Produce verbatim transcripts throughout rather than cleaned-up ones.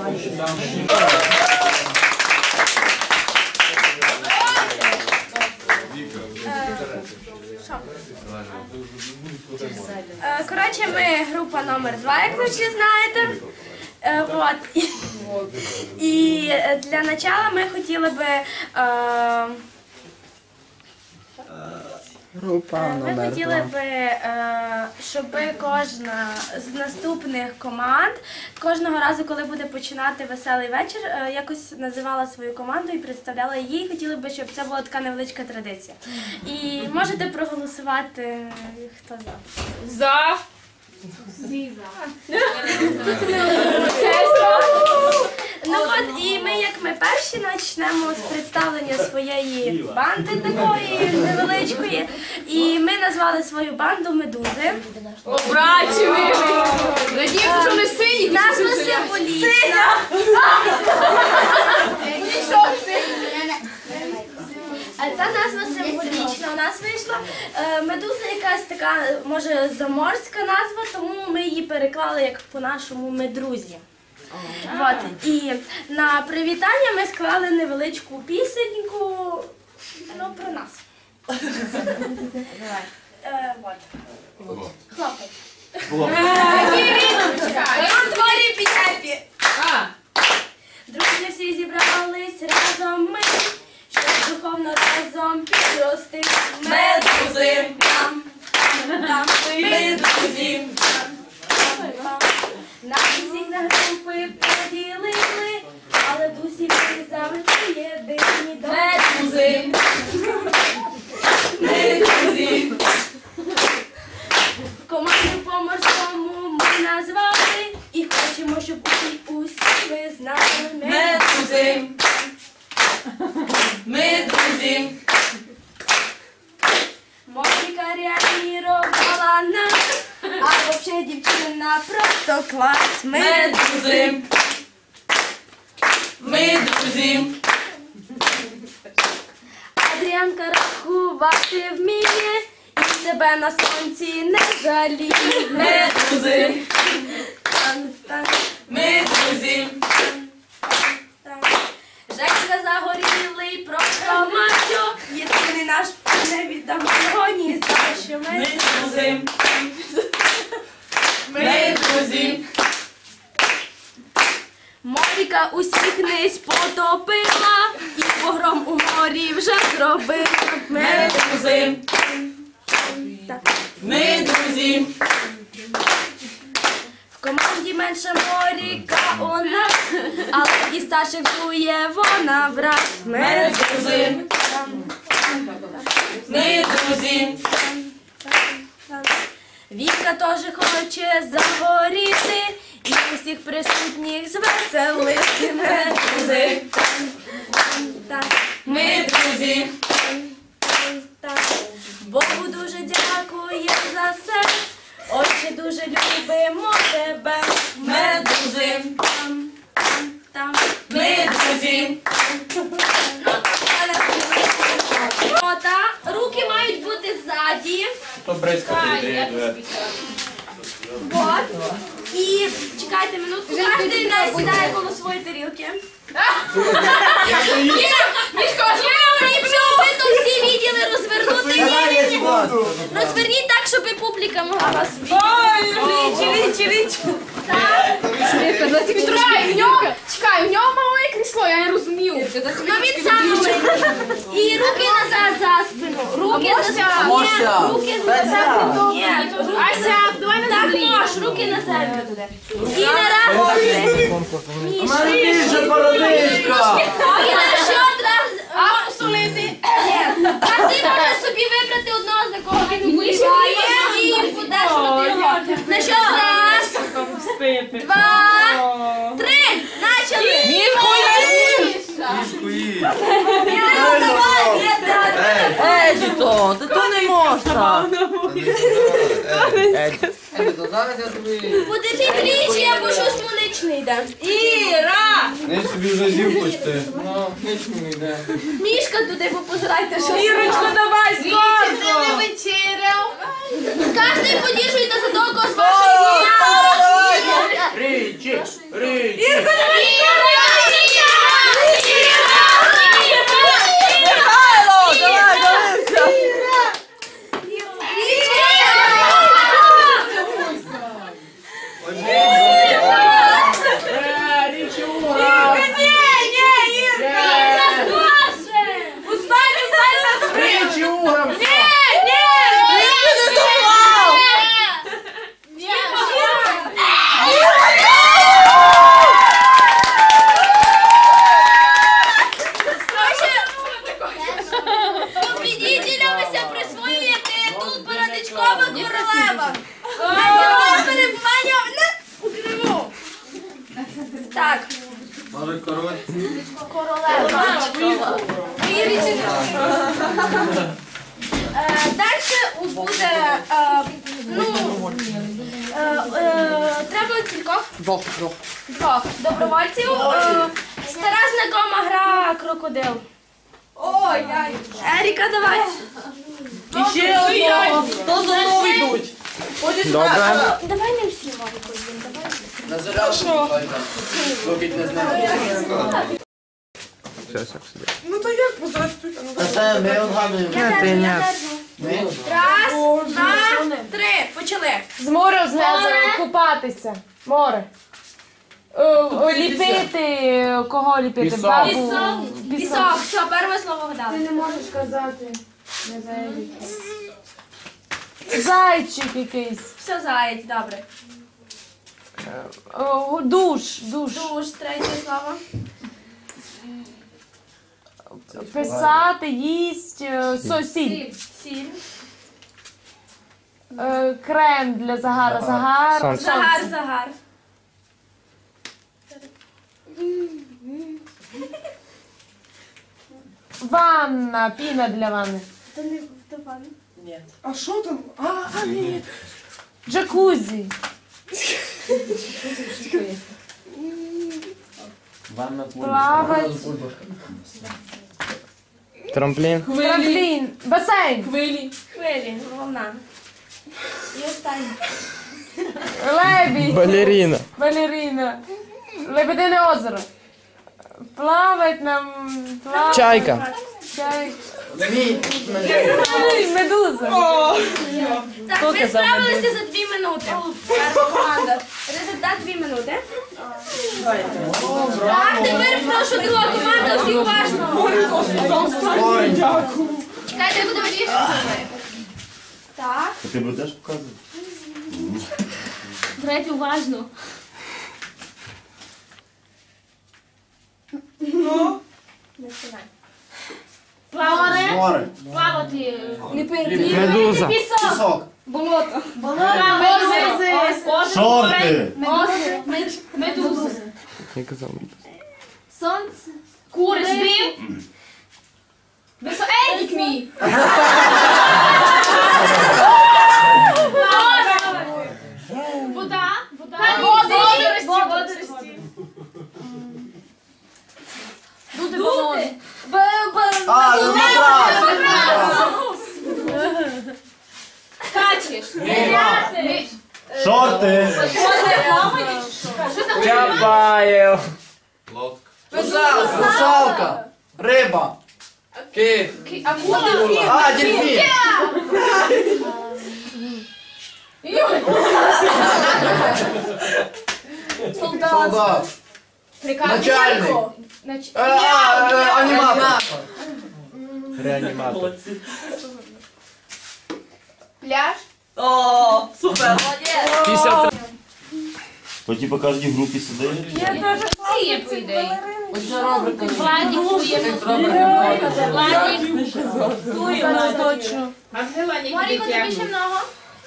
Коротше, ми група номер два, як ви всі знаєте. Вот. І для начала ми хотіли би... Група Ми номер хотіли два. би, щоб кожна з наступних команд кожного разу, коли буде починати веселий вечір, якось називала свою команду і представляла її. Хотіли би, щоб це була така невеличка традиція. І можете проголосувати, хто за. За. Всі за. Ну от, і ми, як ми перші, почнемо з представлення своєї банди такої невеличкої. І ми назвали свою банду «Медузи». О, братчі милі! Надіюся, що не сині. Назва символічна. Та назва символічна у нас вийшла. Медуза якась така, може, заморська назва, тому ми її переклали як по-нашому «Медрузі». Вот. І на привітання ми склали невеличку пісеньку, ну, про нас. Е, вот. Хлопець. Творі п'япі. Друзі всі зібрались разом ми, щоб духовно разом підрости. Медузи, Там, там, медузи, нас усіх на групи поділили, але дусі ми завжди єдині. медузи, медузи. Команду по морському ми назвали і хочемо, щоб усі усі ви знали. Медузи, медузи. Моніка реагувала нам, а взагалі дівчина просто клас. Медузи, медузи. Адріанка рахувати вміє і себе на сонці не жаліє. Медузи, Тан-тан, медузи. тан. Жека загорілий просто мачо, єдиний наш не віддамо його ні за що. Медузи, медузи. Моніка усіх не спотопила і погром у морі вже зробила. Медузи, медузи. В команді менше Моріка у нас, але і старших дує вона враз. Медузи, медузи. Віка теж хоче загоріти і усіх присутніх звеселити. Медузи, медузи. Богу дуже дякує за все, отче дуже любимо тебе. Медузи, Там, медузи. Ота, руки мають бути ззаді. Вот. І чекайте минутку, кожен нас сідає коло своєї тарілки. Щоб всі виділи, розвернути. Розверніть так, щоб публіка могла вас видіти. Чекай, у нього мале крісло, я не розумію. Ну він сам маленький. І руки назад за спину. Руки за спину. Ні, руки за спину. Ні, Ася, давай на так землі. можеш, руки на землю туди. І на рахунки. Міша. І на що треба... А посолити? Ні. А ти можеш собі вибрати одного, за кого він вбиває, і подешувати його. На що? Раз, два, три. Начали. Ей, то, ти то не можна. Подержи тричі, або щось муничне йде. Іра! Не собі вже зів хочете. Мішка туди, бо позирайте, що. Ірочко, давай, скоро! не вечеряв. Кожен подержуйте за того, кого з вашої дня. Річі, річі. Ірко, давай! Може король? Королева. Далі буде, е, ну, е, е, треба кількох Двох, двох. двох добровольців. Е, Стара знакома гра крокодил. Ой, яй. Еріка, давай. І ще одного. Хто за мною йдуть? Добре. Давай не всі, Варіко, їм, давай. На зарядку. Поки не знаю. Щас, як сюди. Це ми отгадуємо. Я держу, ні. я держу. Раз, два, три. Почали. З моря знизу купатися. Море. Е, о, Ліпити. Кого ліпити? Пісок. Бабу. Пісок. Пісок. Все, перше слово вгадали. не можеш казати. Не Зайчик якийсь. Все, заєць, добре. О, душ. Душ. Душ, третє слово. Писати, їсть. е, Сосіль. Сіль. Е, Крем для загара. Загар. Сонце. Загар, загар. Ванна. Піна для ванни. То не то пан. А що там? А, а, ні. Джакузі. Ванна Плавать. Трамплін. Трамплін. Басейн. Хвилі. Хвилі, волна. І останнє. Лебідь. Балеріна. Балерина. Лебедине озеро. Плавать нам. Плавать. Чайка. Чай. Мій. Ой, медуза. Так, ви справилися за дві минути. Перша команда. Результат дві минути. Так, тепер прошу друга команда, всіх уважно. Чекайте, я буду вирішити. Так. Ти будеш показувати? Третє уважно. Не починай. Плавати. Море. Плавати. Медуза. Пісок. Пісок. Болото. Шорти. Медуза. Я казав. Сонце. Кури. Збив. Висо... Едік мій. Вода. Вода. Водорості. Водорості. Дути. Дути. А, Дмитра. Скачеш. Шорти. Чапаєв. Лодка. Русалка. Риба. Кит. А, дельфін. Солдат. Начальник. Е, а, е, Аніматор. Реаніматор. Пляж. О, супер. п'ятдесят три. То типу кожній групі сидить. Всі є по ідеї. Оце робите. Владик чує. Владик. Точно. Маріко, тобі ще много?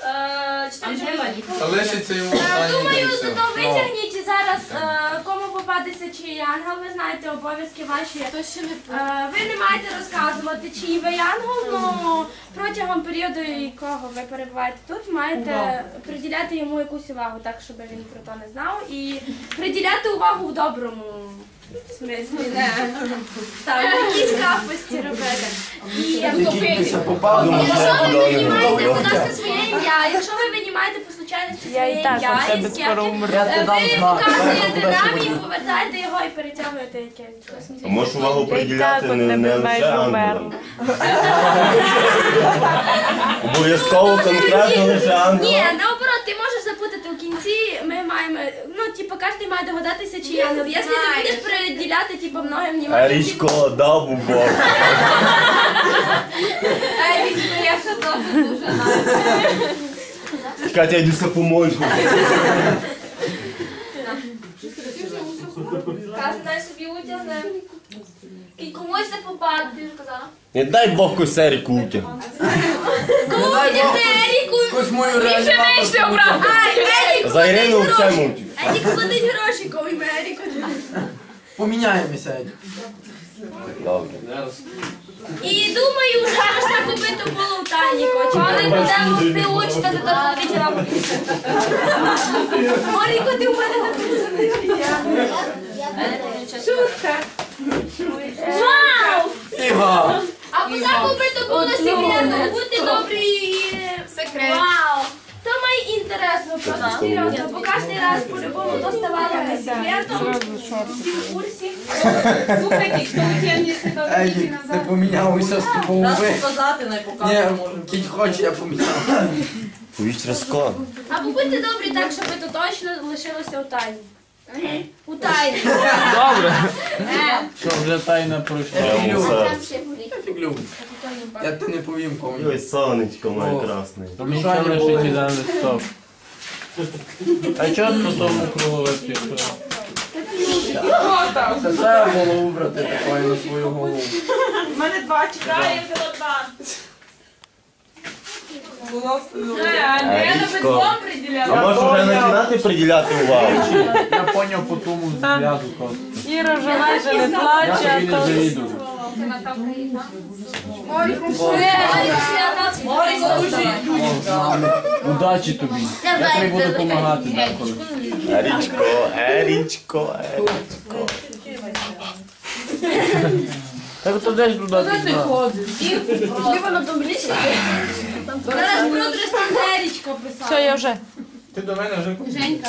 Та лишиться йому останній Думаю, день, все. то витягніть зараз, е, кому попадеться чий янгол, ви знаєте обов'язки ваші. Е, Ви не маєте розказувати, чий ви янгол, але протягом періоду, якого ви перебуваєте тут, маєте приділяти йому якусь увагу, так, щоб він про то не знав. І приділяти увагу в доброму смислі, не так, якісь капості робити. І Який попав, ну, якщо ви вже винімаєте, будь буде. ласка, своє ім'я, якщо ви винімаєте по случайності Я своє і так ім'я, оце із без кепки, умру. Я ти дам ви знак. показуєте Куди нам сюди? і повертаєте його і перетягуєте якесь. А можеш увагу приділяти от не, тебе не майже лише вмерла. ангелам. Обов'язково конкретно лише Ні, ангелам. наоборот, ти можеш запутати у кінці, ми маємо, ну, типу, кожен має догадатися, чи ангел. Якщо ти будеш приділяти, типу, многим внимання, Річко дав у Бог. Ей, Річко, я ще дуже дуже знаю. Катя, йду все поможу. Кожен дай собі утягне. І комусь це попаде, ти вже казала. Не дай Бог косері кутя. Кому утягне Еріку? Якусь мою реаніматор. Ай, Ерік, За Ірину платить все гроші. мовчу. Ерік платить гроші, коли ми Еріку. Поміняємося, Едік. Добре. І думаю, вже можна купити полутайніку. Чи вони будемо ти очі та та відділа. Маріко, ти у мене написаний. Шутка. Вау! Іго! А куди купити було секретно? Будьте добрі і... Секрет. Вау! То має інтересно просто, серйозно, бо кожен раз по-любому то ставало на секретом. Всі в курсі. Слухайте, хто витягне себе Едік, ти помінялися з тобою. Нас показати, не Ні, показати може. кінь хоче, я поміняв. Повіч розкон. Або будьте добрі так, щоб то точно лишилося у тайні. У тайні. Добре. Що вже тайна пройшла. Я йому серце. Люблю. Я ти не повім кому. Ой, сонечко моє красне. То мені що лише кидали стоп. А чого по тому кругу вип'єш? Це треба було убрати такою на свою голову. У мене два чекає, я взяла два. Я на Річко. бедлом А приділяла. можеш вже починати приділяти увагу? Я поняв по тому зв'язку просто. Іра вже майже не Я плаче, тобі не а то... завідую. Удачі тобі. Я тобі буду допомагати деколи. Ерічко, Ерічко, Ерічко. Так то десь туди пізна. Хіба на тому лісі? Зараз протриш там Ерічка писала. Все, я вже. Ти до мене вже Женька.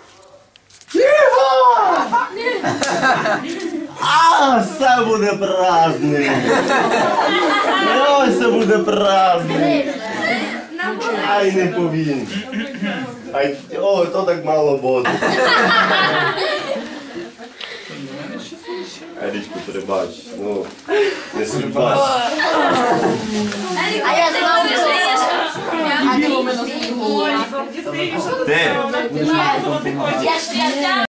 А, все буде праздник. Ось все буде праздник. Ай, не повім. Ай, о, то так мало буде. Ерічку, перебач. Ну, не судьба. А я знову вижиєш. Ти. Я ж я